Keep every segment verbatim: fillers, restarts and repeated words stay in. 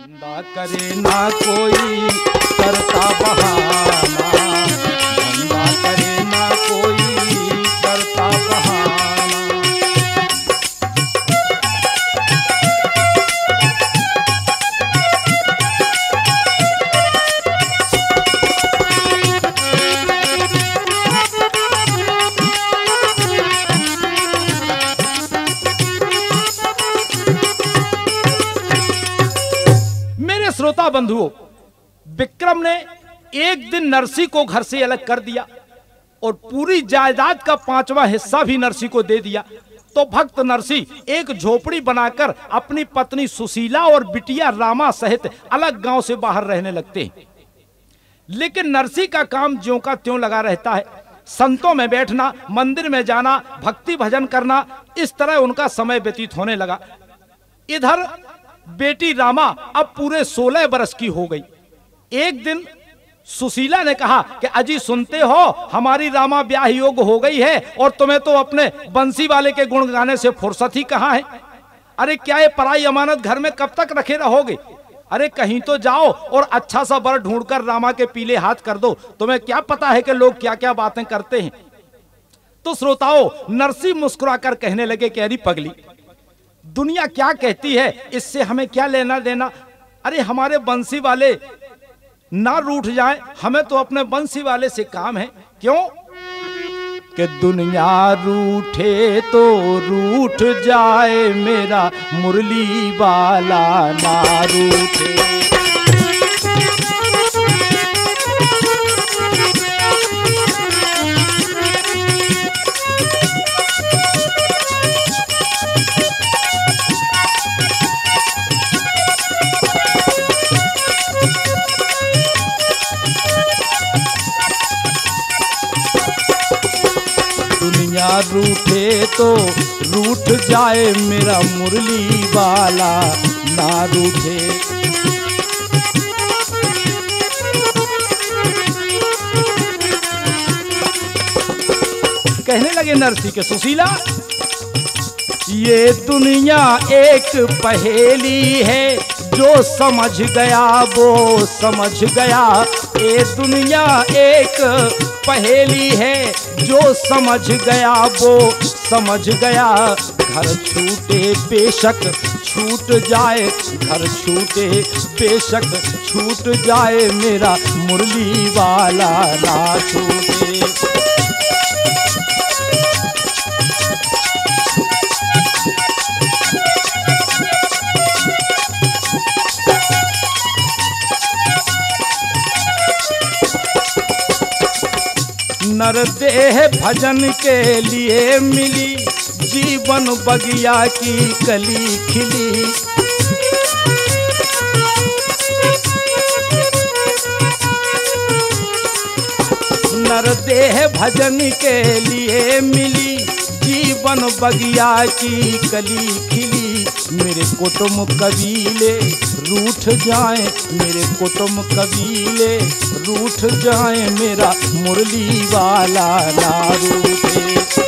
धंधा करे ना कोई करता बहाना, धंधा करे ना कोई करता बहाना। श्रोता बंधुओं, विक्रम ने एक दिन नरसी को घर से अलग कर दिया और पूरी जायदाद का पांचवा हिस्सा भी नरसी को दे दिया। तो भक्त नरसी एक झोपड़ी बनाकर अपनी पत्नी सुशीला और बिटिया रामा सहित अलग गांव से बाहर रहने लगते हैं। लेकिन नरसी का काम ज्यों का त्यों लगा रहता है। संतों में बैठना, मंदिर में जाना, भक्ति भजन करना, इस तरह उनका समय व्यतीत होने लगा। इधर बेटी रामा अब पूरे सोलह बरस की हो गई। एक दिन सुशीला ने कहा कि अजी सुनते हो, हमारी रामा ब्याह योग्य हो गई है और तुम्हें तो अपने बंसी वाले के गुण गाने से फुर्सत ही कहाँ है। अरे क्या ये पराई अमानत घर में कब तक रखे रहोगे? अरे कहीं तो जाओ और अच्छा सा वर ढूंढकर रामा के पीले हाथ कर दो। तुम्हें क्या पता है कि लोग क्या क्या बातें करते हैं। तो श्रोताओं, नरसी मुस्कुराकर कहने लगे कि अरे पगली, दुनिया क्या कहती है, इससे हमें क्या लेना देना। अरे हमारे बंसी वाले ना रूठ जाए, हमें तो अपने बंसी वाले से काम है। क्यों कि दुनिया रूठे तो रूठ जाए, मेरा मुरली वाला ना रूठे। रूठे तो रूठ जाए, मेरा मुरली वाला ना रूठे। कहने लगे नरसी के सुशीला, ये दुनिया एक पहेली है, जो समझ गया वो समझ गया। ये दुनिया एक पहेली है, जो समझ गया वो समझ गया। घर छूटे बेशक छूट जाए, घर छूटे बेशक छूट जाए, मेरा मुरली वाला ना छूटे। नर देह भजन के लिए मिली, जीवन बगिया की कली खिली। नर देह भजन के लिए मिली, जीवन बगिया की कली खिली। मेरे कुटुंब कबीले रूठ जाएं, मेरे कुटुंब कबीले रूठ जाएं, मेरा मुरली वाला ना रूठे।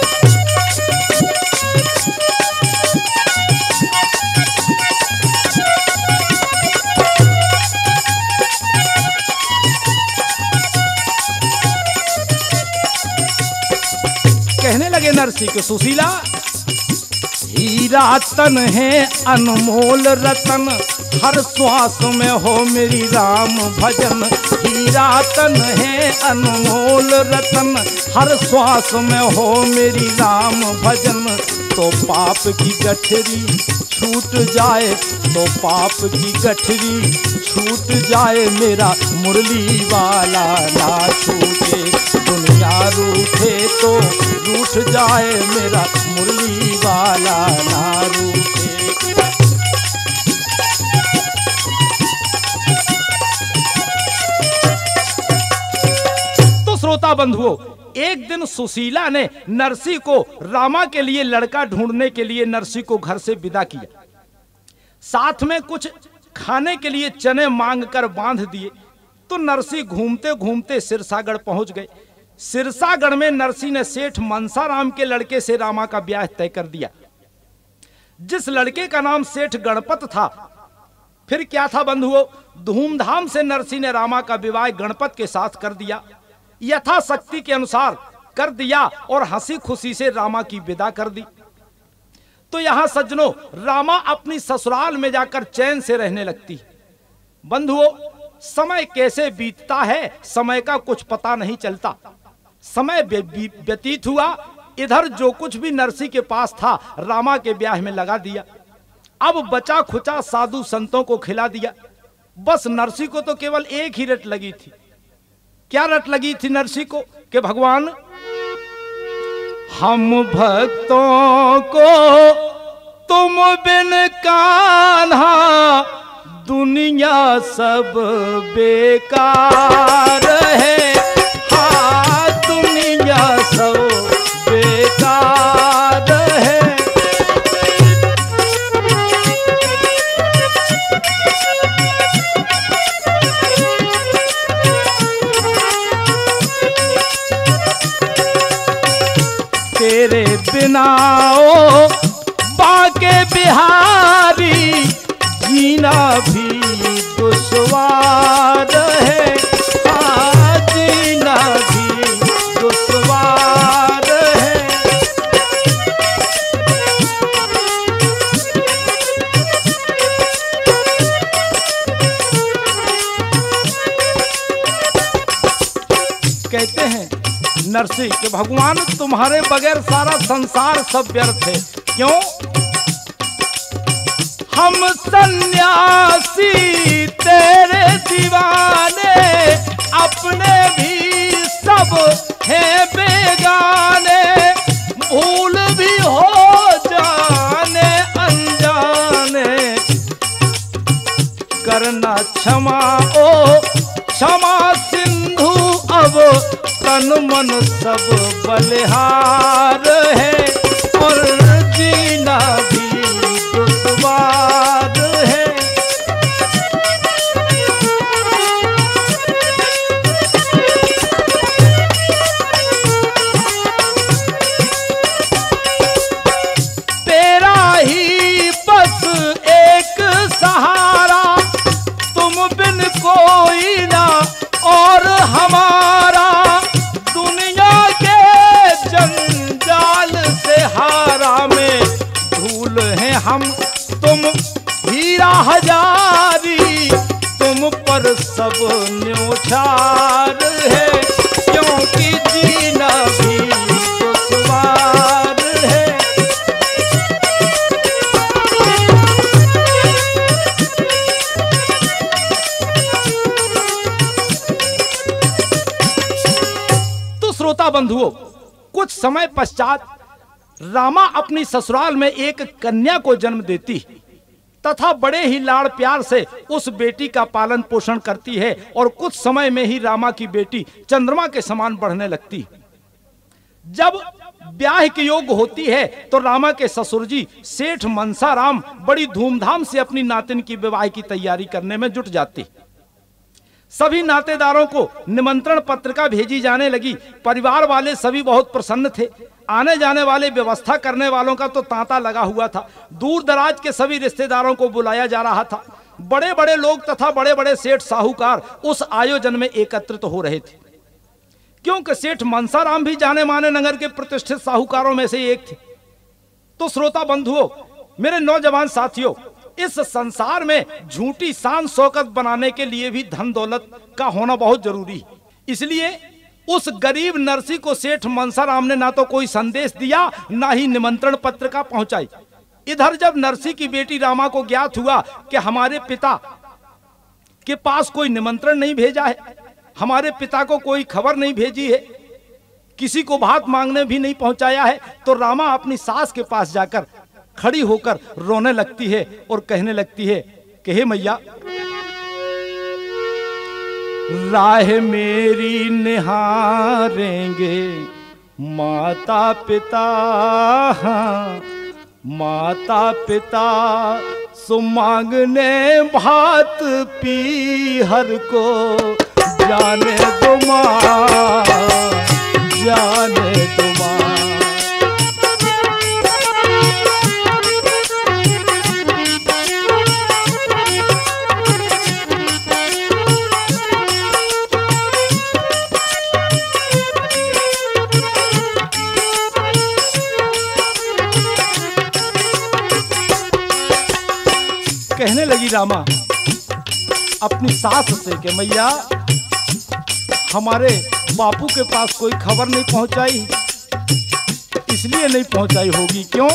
कहने लगे नरसी के सुशीला, हीरा तन है अनमोल रतन, हर श्वास में हो मेरी राम भजन। हीरा तन है अनमोल रतन, हर श्वास में हो मेरी राम भजन। तो पाप की गठरी छूट जाए, तो पाप की गठरी छूट जाए, मेरा मुरली वाला ना छूटे। दुनिया रूठे तो रूठ जाए, मेरा मुरली वाला ना रूठे। तो श्रोता बंधुओं, एक दिन सुशीला ने नरसी को रामा के लिए लड़का ढूंढने के लिए नरसी को घर से विदा किया। साथ में कुछ खाने के लिए चने मांगकर बांध दिए। तो नरसी घूमते घूमते सिरसागढ़ पहुंच गए। सिरसागढ़ में नरसी ने सेठ मनसाराम के लड़के से रामा का ब्याह तय कर दिया। जिस लड़के का नाम सेठ गणपत था, फिर क्या था बंधुओं, धूमधाम से नरसी ने रामा का विवाह गणपत के साथ कर दिया, यथाशक्ति के अनुसार कर दिया और हंसी खुशी से रामा की विदा कर दी। तो यहां सज्जनों, रामा अपनी ससुराल में जाकर चैन से रहने लगती। बंधुओं, समय कैसे बीतता है, समय का कुछ पता नहीं चलता। समय व्यतीत हुआ, इधर जो कुछ भी नरसी के पास था रामा के ब्याह में लगा दिया। अब बचा खुचा साधु संतों को खिला दिया। बस नरसी को तो केवल एक ही रट लगी थी। क्या रट लगी थी नरसी को कि भगवान, हम भक्तों को तुम बिन कान्हा दुनिया सब बेकार है, हाँ दुनिया सब बेकार है। तेरे बिना ओ बाके बिहारी जीना भी दुश्वार है, हाँ जीना भी दुश्वार है। कहते हैं नरसी कि भगवान तुम्हारे बगैर सारा संसार सब व्यर्थ है। क्यों? हम सन्यासी तेरे दीवाने, अपने भी सब हैं बेगाने, भूल भी हो जाने अनजाने, करना क्षमा ओ क्षमा सिंधु, अब तन मन सब बलिहार है और जीना भी दुश्वार है। तेरा ही बस एक सहारा, तुम बिन कोई ना और हमारा, दुनिया के जंजाल से हारा में धूल हैं हम, तुम हीरा हजारी, तुम पर सब न्योछार है, क्योंकि जीना भी दुश्वार है। श्रोता बंधुओं, कुछ समय पश्चात रामा अपनी ससुराल में एक कन्या को जन्म देती तथा बड़े ही लाड़ प्यार से उस बेटी का पालन पोषण करती है और कुछ समय में ही रामा की बेटी चंद्रमा के समान बढ़ने लगती। जब ब्याह के योग होती है तो रामा के ससुर जी सेठ मनसाराम बड़ी धूमधाम से अपनी नातिन की विवाह की तैयारी करने में जुट जाती। सभी नातेदारों को निमंत्रण पत्रिका भेजी जाने लगी। परिवार वाले सभी बहुत प्रसन्न थे। आने जाने वाले व्यवस्था करने वालों का तो तांता लगा हुआ था। दूर दराज के सभी रिश्तेदारों को बुलाया जा रहा था। बड़े बड़े लोग तथा बड़े बड़े सेठ साहूकार उस आयोजन में एकत्रित हो रहे थे, क्योंकि सेठ मनसाराम भी जाने माने नगर के प्रतिष्ठित साहूकारों में से एक थे। तो श्रोता बंधुओं, मेरे नौजवान साथियों, इस संसार में झूठी शान शौकत बनाने के लिए भी धन दौलत का होना बहुत जरूरी है। इसलिए उस गरीब नरसी को सेठ मनसाराम ने ना तो कोई संदेश दिया, ना ही निमंत्रण पत्रिका पहुंचाई। इधर जब नरसी की बेटी रामा को ज्ञात हुआ कि हमारे पिता के पास कोई निमंत्रण नहीं भेजा है, हमारे पिता को कोई खबर नहीं भेजी है, किसी को बात मांगने भी नहीं पहुंचाया है, तो रामा अपनी सास के पास जाकर खड़ी होकर रोने लगती है और कहने लगती है कि हे मैया, राह मेरी निहारेंगे माता पिता, हाँ माता पिता सुमांगने भात पी हर को, जाने दो माँ जाने दो माँ। रामा अपनी सास से कि मैया हमारे बापू के पास कोई खबर नहीं पहुंचाई, इसलिए नहीं पहुंचाई होगी क्यों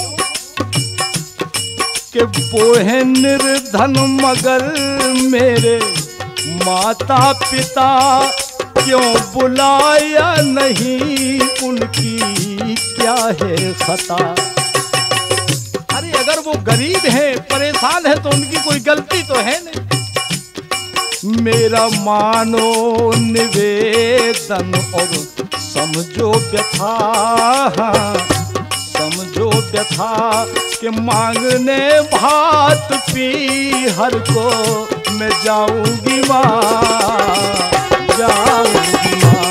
कि वो है निर्धन मगर मेरे माता पिता क्यों बुलाया नहीं, उनकी क्या है खता। अरे अगर वो गरीब हैं परेशान है तो उनकी कोई गलती तो है नहीं। मेरा मानो निवेदन और समझो व्यथा, समझो व्यथा के मांगने भात पी हर को मैं जाऊंगी माँ, जाऊंगी माँ।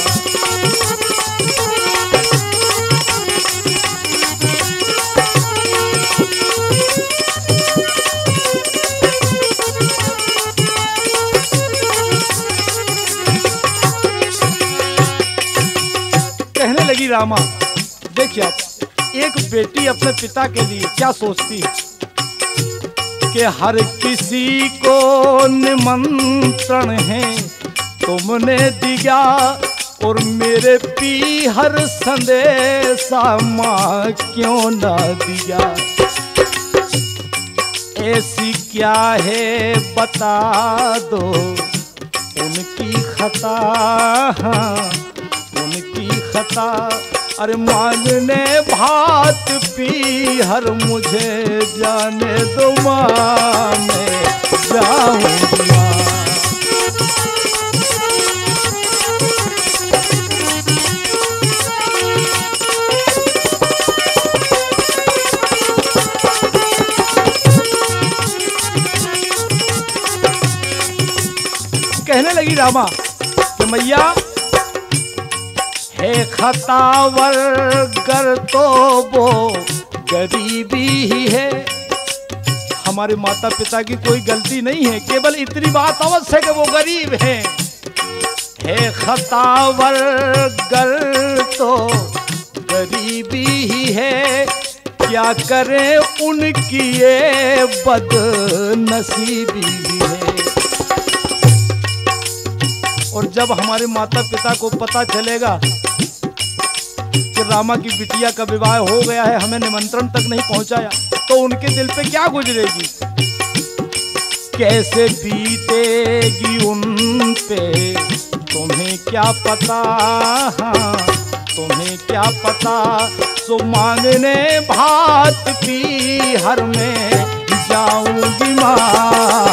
कहने लगी रामा, देखिए आप एक बेटी अपने पिता के लिए क्या सोचती है कि हर किसी को निमंत्रण है तुमने दिया और मेरे पी हर संदेशा माँ क्यों ना दिया। ऐसी क्या है बता दो उनकी खता, उनकी खता। अरे मांगने भात पी हर मुझे जाने दो माँ मैं जाऊंगी माँ। कहने लगी रामा कि मैया है खतावर गर तो वो गरीबी ही है। हमारे माता पिता की कोई गलती नहीं है, केवल इतनी बात अवश्य है कि वो गरीब हैं। है खतावर गर तो गरीबी ही है, क्या करें उनकी ये बदनसीबी ही है। और जब हमारे माता पिता को पता चलेगा कि रामा की बिटिया का विवाह हो गया है, हमें निमंत्रण तक नहीं पहुंचाया, तो उनके दिल पे क्या गुजरेगी, कैसे बीतेगी उन पे तुम्हें क्या पता, तुम्हें क्या पता। सो मांगने भात पी हर में जाऊंगी माँ,